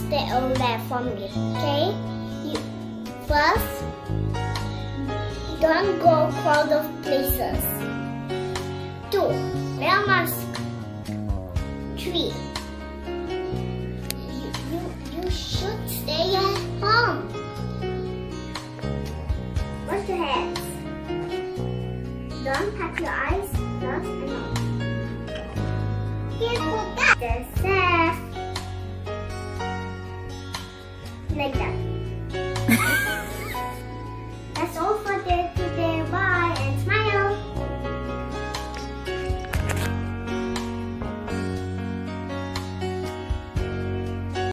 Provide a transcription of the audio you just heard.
stay away from it, okay? First, don't go crowded places. 2. Wear mask. 3. You should stay at home. Wash your hands. Don't touch your eyes, nose, and mouth. Here's what that says. Like that.